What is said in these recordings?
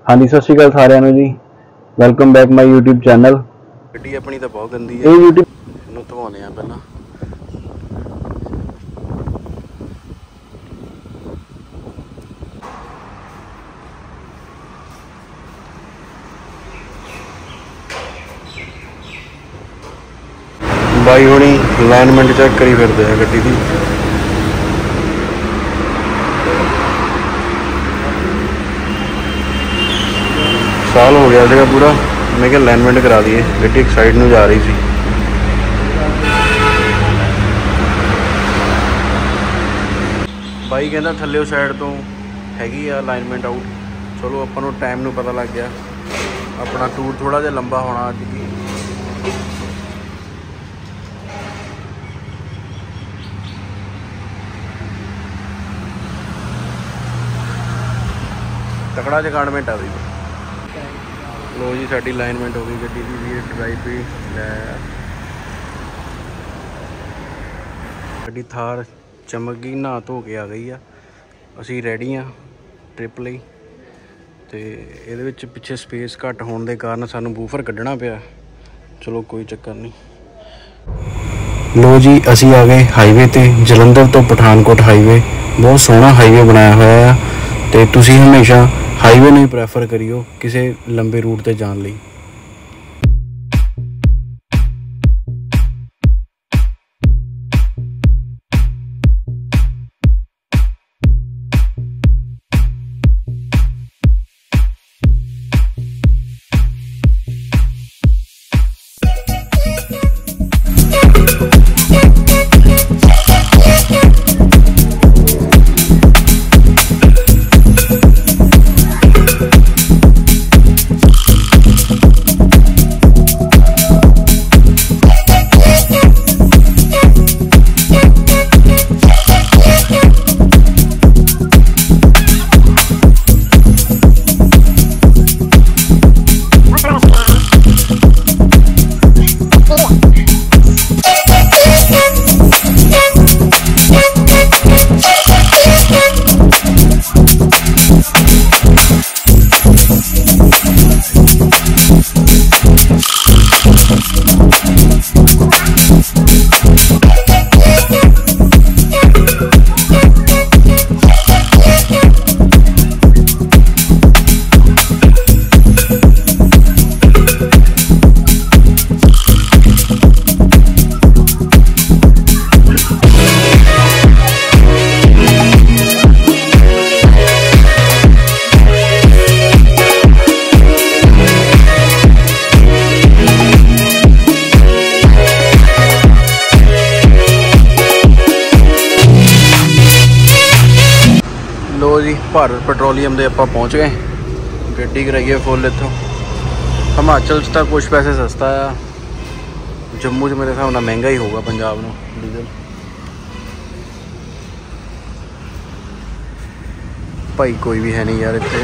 हाँ जी, सत श्रीकाल सारिਆਂ ਨੂੰ जी। Welcome back my YouTube channel. ਗੱਡੀ अपनी तो बहुत गंदी है, ये यूट्यूब ਇਹਨੂੰ ਧਵਾਉਂਦੇ ਆ ਪਹਿਲਾਂ। ਬਾਈ ਹੁਣੀ ਅਲਾਈਨਮੈਂਟ ਚੈੱਕ ਕਰੀ ਫਿਰਦੇ ਆ ਗੱਡੀ ਦੀ। साल हो गया था पूरा, मैं क्या अलाइनमेंट करा दिए, गड्डी एक साइड में जा रही थी। बाई कहता थल्ले साइड तो हैगी आ अलाइनमेंट आउट। चलो अपन को टाइम नू पता लग गया, अपना टूर थोड़ा जिहा लंबा होना अज की। तकड़ा जगाड़मेंट आ गई। लो जी साडी अलाइनमेंट हो गई गड्डी की भी ड्राइव भी लै गड्डी थार चमक गई, नहा धो के आ गई आ। असी रेडी हाँ ट्रिप लई ते इहदे विच पिछे स्पेस घट होने के कारण सानू बूफर कड्ढना पिया। चलो कोई चक्कर नहीं। लो जी असी आ गए हाईवे ते, जलंधर तो पठानकोट हाईवे। बहुत सोहना हाईवे बनाया होया है ते तुसी हमेशा हाईवे नहीं प्रैफर करियो किसी लंबे रूट ते जान लई। लो जी भारत पेट्रोलीयम दे आपां पहुँच गए, गड्डी कराइए फुल। इत्थों हिमाचल तो कुछ पैसे सस्ता आ, जम्मू च मेरे हिसाब नाल महंगा ही होगा पंजाब नूं डीजल। भाई कोई भी है नहीं यार इत्थे।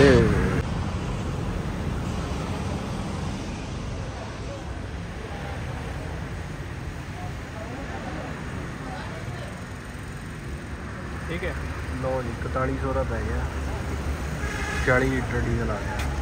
ठीक है लो जी 4100 का पै गया, 40 लीटर डीजल आ गया।